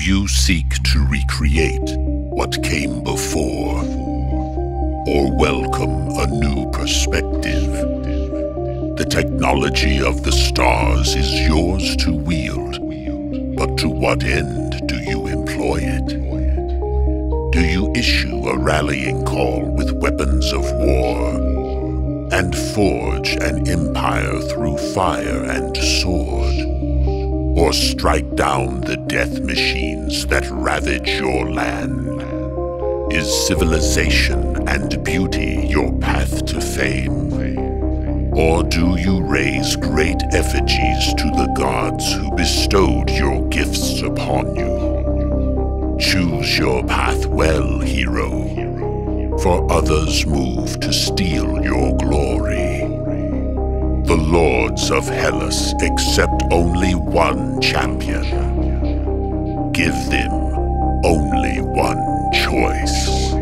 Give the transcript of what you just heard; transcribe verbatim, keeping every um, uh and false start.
you seek to recreate what came before, or welcome a new perspective? The technology of the stars is yours to wield, but to what end do you employ it? Do you issue a rallying call with weapons of war, and forge an empire through fire and sword? Or strike down the death machines that ravage your land? Is civilization and beauty your path to fame? Or do you raise great effigies to the gods who bestowed your gifts upon you? Choose your path well, hero, for others move to steal your glory. The lords of Hellas accept only one champion. Give them only one choice.